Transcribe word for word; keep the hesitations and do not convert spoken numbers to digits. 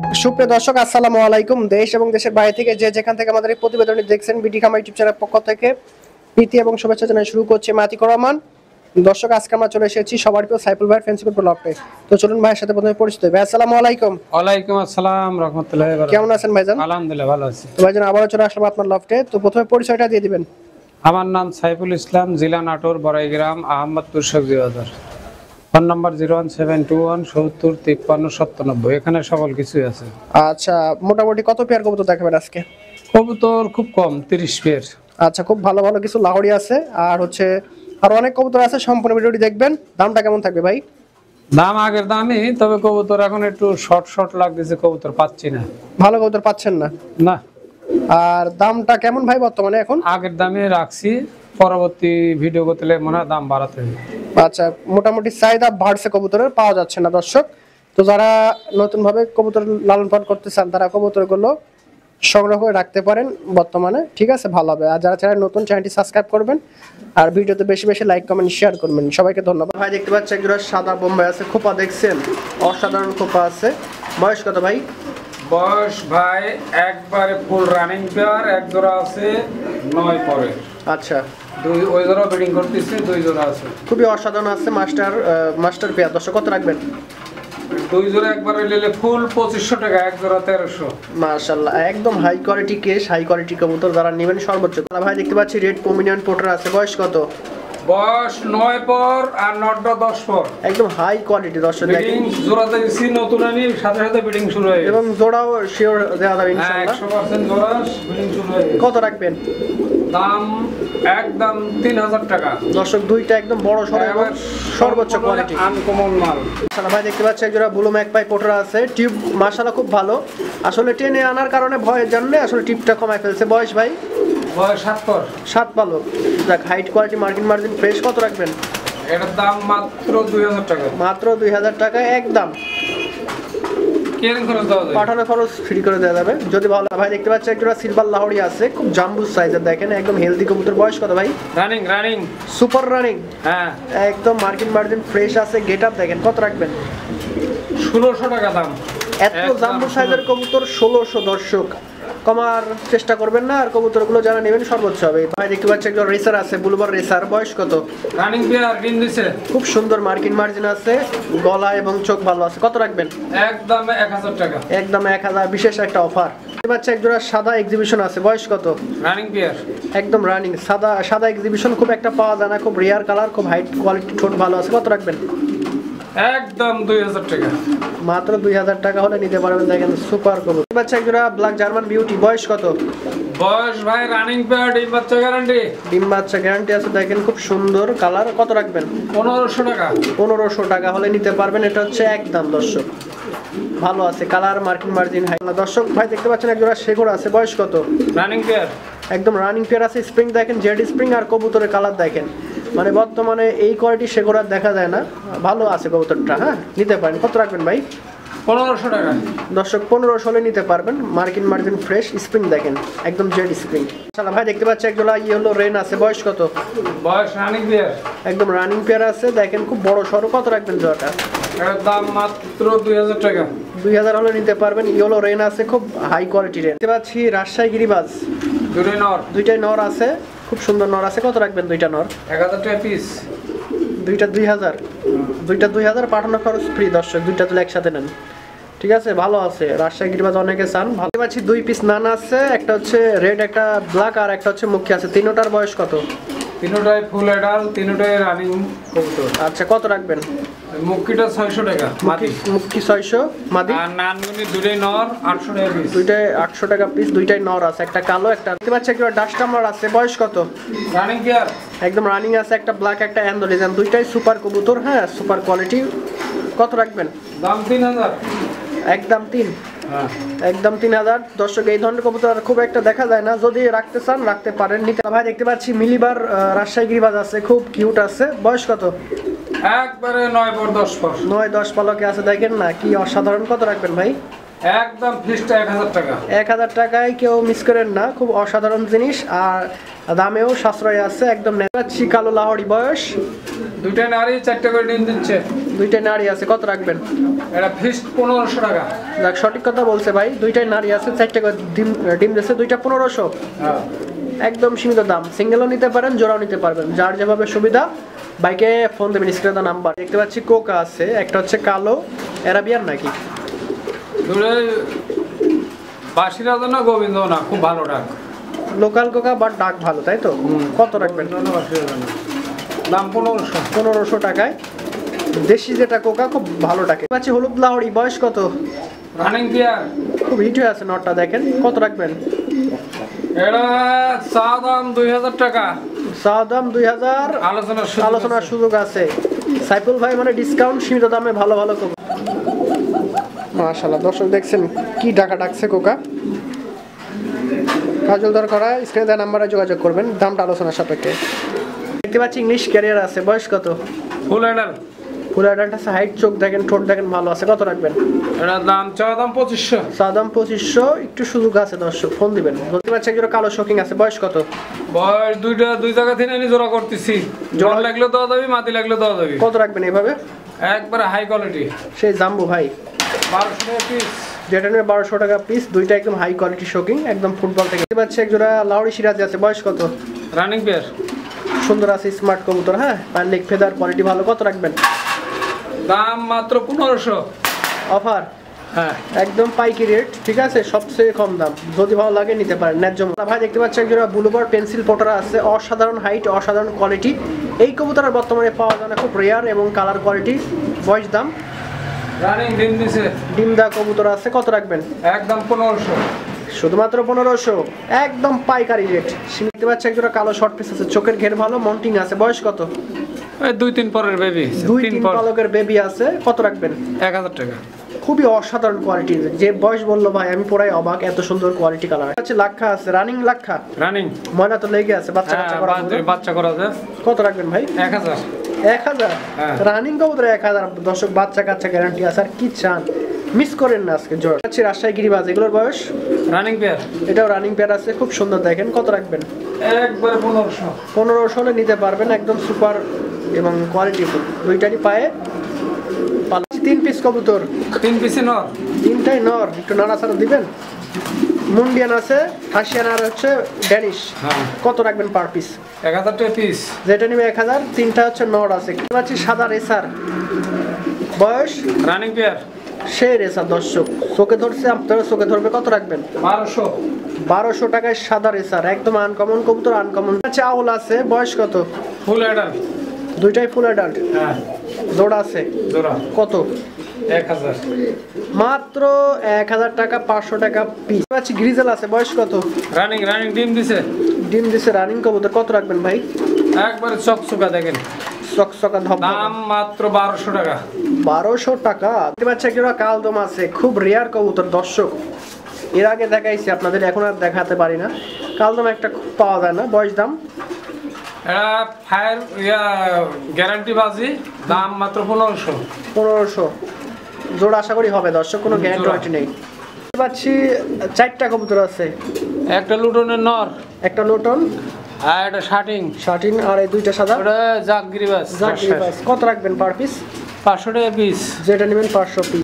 সুপ্রিয় দর্শক, আসসালামু আলাইকুম। দেশ এবং দেশের বাইরে থেকে যে যেখান থেকে আমাদের এই প্রতিবেদনটি দেখছেন, বিডি খামার ইউটিউব চ্যানেলের পক্ষ থেকে প্রীতি এবং শুভেচ্ছা জানাই শুরু করছি মাতিকুর রহমান। দর্শক, আজকে আমরা চলে এসেছি সবার প্রিয় সাইফুল ভাইয়ের ফ্যান্সি ফুটবল লফটে। তো চলুন ভাইয়ের সাথে প্রথমে পরিচিত হই। ভাই আসসালামু আলাইকুম। ওয়ালাইকুম আসসালাম রাহমাতুল্লাহি ওয়া বারাকাতুহু। কেমন আছেন ভাইজান? আলহামদুলিল্লাহ ভালো আছি। তো ভাইজান, আবারও চলে আসলাম আপনার লফটে। তো প্রথমে পরিচয়টা দিয়ে দিবেন। আমার নাম সাইফুল ইসলাম, জেলা নাটোর, বড়াইগ্রাম, আহমদপুর সবজি বাজার। Phone number zero one seven two one সত্তর তিপ্পান্ন সাতানব্বই। এখানে সকল কিছুই আছে। আচ্ছা, মোটামুটি কত পেয়ার কবুতর দেখাবেন আজকে? কবুতর খুব কম, তিরিশ পেয়ার। আচ্ছা, খুব ভালো ভালো কিছু লাহোরি আছে, আর হচ্ছে আর অনেক কবুতর আছে। সম্পূর্ণ ভিডিওটি দেখবেন। দামটা কেমন থাকবে ভাই? দাম আগের দামই, তবে কবুতর এখন একটু শর্ট শর্ট লাগতেছে, কবুতর পাচ্ছি না। ভালো কবুতর পাচ্ছেন না? না। আর দামটা কেমন ভাই বর্তমানে এখন? আগের দামে রাখছি, পরবর্তী ভিডিও করতে মনে হয় দাম বাড়াতে হবে। আচ্ছা, মোটামুটি চাহিদা বাড়ছে কবুতরের, পাওয়া যাচ্ছে না দর্শক। তো যারা নতুন ভাবে কবুতর লালন পালন করতে চান, তারা কবুতরগুলো সংগ্রহ করে রাখতে পারেন বর্তমানে। ঠিক আছে, ভালো হবে। আর যারা চ্যানেল নতুন, চ্যানেলটি সাবস্ক্রাইব করবেন আর ভিডিওতে বেশি বেশি লাইক কমেন্ট শেয়ার করবেন। সবাইকে ধন্যবাদ। ভাই দেখতে পাচ্ছি একজোড়া সাদা বোম্বাই আছে, খোপা দেখছেন, অসাধারণ খোপা আছে। বয়স কত ভাই? বয়স ভাই একবারে ফুল রানিং পেয়ার, এক জোড়া আছে নয় পরে। আচ্ছা, দুই ওই জোড়া ব্রিডিং করতেছে, দুই জোড়া আছে। খুবই অসাধারণ আছে, মাস্টার মাস্টার পেয়ার। দর্শক, কত রাখবেন? দুই জোড়া একবারে নিলে ফুল পঁচিশশো টাকা, এক জোড়া তেরোশো। মাশাআল্লাহ, একদম high quality case, high quality কবুতর যারা নেবেন সর্বোচ্চ। ভাই দেখতে পাচ্ছি রেড পমিনিয়ান পোটার আছে। বয়স কত? বয়স নয় পর আর নটা দশ পর, একদম হাই কোয়ালিটি। দর্শক ব্রিডিং জোড়াতে দিছি নতুন, আমি সাথে সাথে ব্রিডিং শুরু হয়ে গেছে এবং জোড়াও শিওর দেওয়া যাবে ইনশাআল্লাহ। একশো পার্সেন্ট জোড়া ব্রিডিং শুরু হয়ে গেছে। কত রাখবেন? দাম একদম তিন হাজার টাকা। দর্শক, দুইটা একদম বড় সড়ো এবং সর্বোচ্চ কোয়ালিটি, আনকমন মাল। মাশাআল্লাহ ভাই দেখতে পাচ্ছি একজোড়া ব্লু ম্যাকপাই পোটার আছে। টিউব মাশাআল্লাহ খুব ভালো। আসলে টেনে আনার কারণে ভয়ের জন্য আসলে টিপটা কমায় ফেলছে। বয়স ভাই? বয়স সাত পর, সাত পালক। দেখ, হাইট কোয়ালিটি, মার্কিন মার্জিন ফ্রেশ। কত রাখবেন? এটার দাম মাত্র দুই হাজার টাকা। মাত্র দুই হাজার টাকা একদম। কেন খরচ দেওয়া যায়? পাঠানো খরচ ফ্রি করে দেওয়া যাবে যদি ভালো। ভাই দেখতে পাচ্ছি একটা সিলভার লাহোরি আছে, খুব জাম্বু সাইজের, দেখেন একদম হেলদি কবুতর। বয়স কত ভাই? Running running super running. হ্যাঁ, একদম মার্কিন মার্জিন ফ্রেশ আছে, গেট আপ দেখেন। কত রাখবেন? ষোলোশো টাকা দাম। এত জাম্বু সাইজের কবুতর ষোলোশো। দর্শক, কমার চেষ্টা করবেন না, আর কবুতরগুলো যারা নেবেন সর্বোচ্চ হবে। ভাই দেখতে পাচ্ছি একটা রেসার আছে, বুলবার রেসার। বয়স কত? রানিং পেয়ার, ডিম দিছে, খুব সুন্দর মার্কিন মার্জিন আছে, গলা এবং চোখ ভালো আছে। কত রাখবেন? একদম এক হাজার টাকা। একদম এক হাজার, বিশেষ একটা অফার। দেখতে পাচ্ছি একজোড়া সাদা এক্সিবিশন আছে। বয়স কত? রানিং পেয়ার, একদম রানিং সাদা। সাদা এক্সিবিশন খুব একটা পাওয়া যায় না, খুব রেয়ার কালার, খুব হাইট কোয়ালিটি, ঠোঁট ভালো আছে। কত রাখবেন? একদম দুই হাজার টাকা। মাত্র দুই হাজার টাকা হলে নিতে পারবেন। দেখেন সুপার কবুতর। দেখতে পাচ্ছি একজোড়া ব্ল্যাক জার্মান বিউটি। বয়স কত? বয়স ভাই রানিং পেয়ার, ডিম বাচ্চা গ্যারান্টি। ডিম বাচ্চা গ্যারান্টি আছে, দেখেন খুব সুন্দর কালার। কত রাখবেন? পনেরোশো টাকা। পনেরোশো টাকা হলে নিতে পারবেন। এটা হচ্ছে একদম। দর্শক, ভালো আছে কালার, মার্কিন মার্জিন হাই। দর্শক ভাই দেখতে পাচ্ছেন একজোড়া শেখর আছে। বয়স কত? রানিং পেয়ার, একদম রানিং পেয়ার আছে। স্প্রিং দেখেন, জেড স্প্রিং, আর কবুতরের কালার দেখেন, মানে বর্তমানে এই কোয়ালিটি শেখর আর দেখা যায় না। ভালো আছে কবুতরটা। হ্যাঁ, নিতে পারেন। কত রাখবেন ভাই? পনেরোশো টাকা। দর্শক, পনেরোশো হলে নিতে পারবেন। মার্কিন মার্জিন ফ্রেশ, স্প্রিং দেখেন একদম জেড স্প্রিং। আচ্ছা ভাই দেখতে পাচ্ছি একজোড়া ইয়েলো রেন আছে। বয়স কত? বয়স রানিং পেয়ার, একদম রানিং পেয়ার আছে, দেখেন খুব বড় সড়ো। কত রাখবেন জোড়াটা? এর দাম মাত্র দুই হাজার টাকা। দুই হাজার হলে নিতে পারবেন। ইয়েলো রেন আছে, খুব হাই কোয়ালিটি রেন। দেখতে পাচ্ছি রাজশাহী গিরিবাজ, দুটোই নর, দুইটাই নর আছে, খুব সুন্দর নর আছে। কত রাখবেন দুইটা নর? এক হাজার টাকা পিস। দুইটা দুই হাজার, দুইটা দুই হাজার, পাঠানো খরচ ফ্রি। দর্শক, দুইটা তুলে একসাথে নেন। ঠিক আছে, ভালো আছে। রাজশাহী গিরিবাজ অনেকে চান। ভালো পাচ্ছি দুই পিস নানা আছে, একটা হচ্ছে রেড, একটা ব্ল্যাক, আর একটা হচ্ছে মুখী আছে। তিনোটার বয়স কত? তিনটাই ফুল এডাল, তিনটাই রানিং কবুতর। আচ্ছা, কত রাখবেন? মুক্তিটা ছয়শো টাকা মাদি, মুখী ছয়শো, মাদি। আর নানগুনি দুটোই নর, আটশো টাকা পিস। দুইটাই আটশো টাকা পিস, দুইটাই নর আছে, একটা কালো একটা। দেখতে পাচ্ছি একটা ডাস্ট টামলার আছে। বয়স কত? রানিং পেয়ার, একদম রানিং আছে, একটা ব্ল্যাক, একটা অ্যান্ডোলিজান, দুইটাই সুপার কবুতর। হ্যাঁ, সুপার কোয়ালিটি। কত রাখবেন? দাম তিন হাজার। একদম তিন, হ্যাঁ, একদম তিন হাজার। দর্শক, এই ধরনের কবুতর খুব একটা দেখা যায় না, যদি রাখতে চান রাখতে পারেন। নিতে ভাই দেখতে পাচ্ছি মিলিবার রাজশাহী গিরিবাজ আছে, খুব কিউট আছে। বয়স কত? একবারে নয় পর দশ পর, নয় দশ পালকে আছে, দেখেন না কি অসাধারণ। কত রাখবেন ভাই? একদম ফিক্সড এক হাজার টাকা। এক হাজার টাকায় কেউ মিস করেন না, খুব অসাধারণ জিনিস, আর দামেও সাশ্রয় আছে একদম। নেপাচ্ছি কালো লাহোরি। বয়স? দুইটা নারী, চারটে করে ডিম দিচ্ছে। দুইটাই নারী আছে, কত রাখবেন? এটা ফিক্সড পনেরোশো টাকা। দেখ সঠিক কথা বলছে ভাই, দুইটাই নারী আছে, চারটে করে ডিম ডিম দিচ্ছে, দুইটা পনেরোশো। হ্যাঁ একদম সীমিত দাম, সিঙ্গেলও নিতে পারেন, জোড়াও নিতে পারবেন, যার যেভাবে সুবিধা। বাইকে ফোন দেবেন, স্ক্রিনে নাম্বার দেখতে পাচ্ছি। কোকা আছে, একটা হচ্ছে কালো অ্যারাবিয়ান নাকি দুটোই বাসিরাজা না গোবিন্দ না, খুব ভালো ডাক। লোকাল কোকা বাট ডাক ভালো, তাই তো? কত রাখবেন? দাম পনেরোশো। পনেরোশো টাকায় দেশি যেটা কোকা, খুব ভালো ডাকে। পাচ্ছি হলুদ লাহড়ি, বয়স কত? রানিং পেয়ার, খুব হিট হয়ে আছে নটটা, দেখেন। কত রাখবেন? এটা চা দাম দুই হাজার টাকা। চা দাম দুই হাজার, আলোচনার আলোচনার সুযোগ আছে। সাইফুল ভাই মানে ডিসকাউন্ট, সীমিত দামে ভালো ভালো কোকা। মাশাআল্লাহ, দর্শক দেখছেন কি টাকা ডাকছে কোকা। কাজল দর করা, স্ক্রিনে দেওয়া নাম্বারে যোগাযোগ করবেন, দামটা আলোচনার সাপেক্ষে। দেখতে পাচ্ছি ইংলিশ ক্যারিয়ার আছে, বয়স কত? Full adult. ফুল অ্যাডাল্ট আছে, হাইট, চোখ দেখেন, ঠোঁট দেখেন, ভালো আছে। কত রাখবেন? এটার দাম চা দাম পঁচিশশো। চা দাম পঁচিশশো, একটু সুযোগ আছে দর্শক, ফোন দিবেন। বলতে পারছি একজন কালো শোকিং আছে, বয়স কত? বয়স দুইটা, দুই জায়গা থেকে আমি জোড়া করতেছি। জোড়া লাগলে দেওয়া যাবে, মাটি লাগলে দেওয়া যাবে। কত রাখবেন এভাবে? একবারে হাই কোয়ালিটি। সেই জাম্বু ভাই, বারোশো টাকা পিস। যেটা নেবে বারোশো টাকা পিস, দুইটা একদম হাই কোয়ালিটি শোকিং, একদম ফুটবল থেকে। দেখতে পাচ্ছি একজোড়া লাউড়ি সিরাজি আছে, বয়স কত? রানিং পেয়ার, সুন্দর আছে, স্মার্ট কবুতর। হ্যাঁ, আর লেগ ফেদার কোয়ালিটি ভালো। কত রাখবেন? দাম মাত্র পনেরোশো। অফার হ্যাঁ, একদম পাইকি রেট, ঠিক আছে, সবচেয়ে কম দাম। যদি ভালো লাগে নিতে পারেন, ন্যায্য মূল্য। ভাই দেখতে পাচ্ছি একজোড়া ব্লুবার পেন্সিল পটারা আছে, অসাধারণ হাইট, অসাধারণ কোয়ালিটি। এই কবুতরের বর্তমানে পাওয়া যায় না, খুব রেয়ার এবং কালার কোয়ালিটি। বয়স দাম? রানিং ডিম দিছে। ডিম দা কবুতর আছে, কত রাখবেন? একদম পনেরোশো। শুধুমাত্র পনেরোশো, একদম পাইকারি রেট। দেখতে পাচ্ছি একজোড়া কালো শর্ট পিস আছে, চোখের ঘের ভালো, মন্টিং আছে। বয়স কত? এই দুই তিন পরের বেবি। দুই তিন পালকের বেবি আছে, কত রাখবেন? এক হাজার টাকা। খুবই অসাধারণ কোয়ালিটি, যে বয়স বললো ভাই আমি পুরাই অবাক, এত সুন্দর কোয়ালিটি কালার আছে। লাক্ষা আছে, রানিং লাক্ষা। রানিং ময়না তো লেগে আছে, বাচ্চা কাচ্চা করা হবে। বাচ্চা করা যায়। কত রাখবেন ভাই? এক হাজার। এক হাজার হ্যাঁ। রানিং কবুতর এক হাজার, দর্শক বাচ্চা কাচ্চা গ্যারান্টি আছে। আর কি চান, মিস করেন না আজকে। জোর আছে রাজশাহী গিরিবাজ, এগুলোর বয়স? রানিং পেয়ার, এটাও রানিং পেয়ার আছে, খুব সুন্দর দেখেন। কত রাখবেন? একবারে পনেরোশো। পনেরোশো হলে নিতে পারবেন, একদম সুপার এবং কোয়ালিটি ফুল। দুইটারই পায়ে পাচ্ছি তিন পিস কবুতর, তিন পিসে নর। তিনটাই নর, একটু নাড়াচাড়া দিবেন। মুন্ডিয়ান আছে, হাসিয়ান আর হচ্ছে ড্যানিশ। হ্যাঁ, কত রাখবেন পার পিস? এক হাজার টাকা পিস। যেটা নিবে এক হাজার, তিনটা হচ্ছে নর আছে। পাচ্ছি সাদা রেসার, বয়স? রানিং পেয়ার, সেই রেসার দর্শক চোখে ধরছে, আপনারা চোখে ধরবে। কত রাখবেন? বারোশো। বারোশো টাকায় সাদা রেসার, একদম আনকমন কবুতর, আনকমন। আচ্ছা আউল আছে, বয়স কত? Full adult. দুইটাই ফুল অ্যাডাল্ট, হ্যাঁ, জোড়া আছে। জোড়া কত? এক হাজার। মাত্র এক হাজার টাকা, পাঁচশো টাকা পিস। পাচ্ছি গ্রিজেল আছে, বয়স কত? রানিং রানিং ডিম দিছে। ডিম দিছে, রানিং কবুতর। কত রাখবেন ভাই? একবারে চকচকা দেখেন, চকচকা ধপ। দাম মাত্র বারোশো টাকা। বারোশো টাকা। দেখতে পাচ্ছি একটা কালদম আছে, খুব রেয়ার কবুতর দর্শক, এর আগে দেখাইছি আপনাদের, এখন আর দেখাতে পারি না। কালদম একটা খুব পাওয়া যায় না। বয়স দাম? এটা ফায়ার ইয়া গ্যারান্টি বাজি, দাম মাত্র পনেরোশো। পনেরোশো জোড়া আশা করি হবে দর্শক, কোনো গ্যারান্টি নেই। দেখতে পাচ্ছি চারটা কবুতর আছে, একটা লুটনের নর, একটা লোটন আর একটা শার্টিং। শার্টিন, আর এই দুইটা সাদা। ওটা জাগগিরিবাজ। জাগগিরিবাজ। কত রাখবেন পার পিস? পাঁচশো টাকা পিস। যেটা নেবেন পাঁচশো পিস।